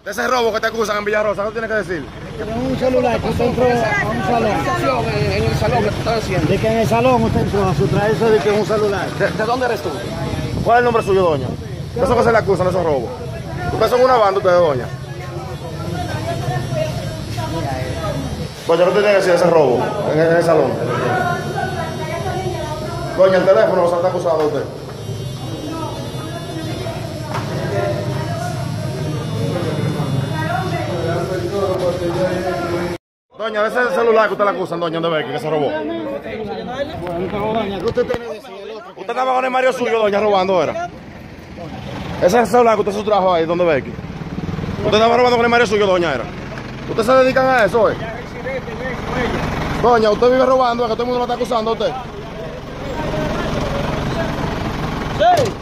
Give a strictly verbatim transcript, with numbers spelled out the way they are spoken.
De ese robo que te acusan en Villarosa, ¿qué tienes que decir? Un celular que usted entró a un salón. En el salón que estás haciendo. De que en el salón usted entró a sustraerse de que es un celular. ¿De, ¿De dónde eres tú? ¿Cuál es el nombre suyo, doña? Eso que se le acusan, esos robos. Ustedes son una banda, ustedes, doña. Doña, ¿qué tiene que decir ese robo en el, en el salón? Doña, el teléfono se está acusando a usted. Doña, ese es el celular que usted le acusan, doña, ¿dónde ve que se robó? Doña, ¿qué usted tiene que decir? Usted estaba con el Mario suyo, doña, robando, ¿era? Ese es el celular que usted se trajo ahí, ¿dónde ve? Usted estaba robando con el Mario suyo, doña, ¿era? ¿Usted se dedican a eso, eh? Doña, usted vive robando, es que todo el mundo lo está acusando a usted. Sí.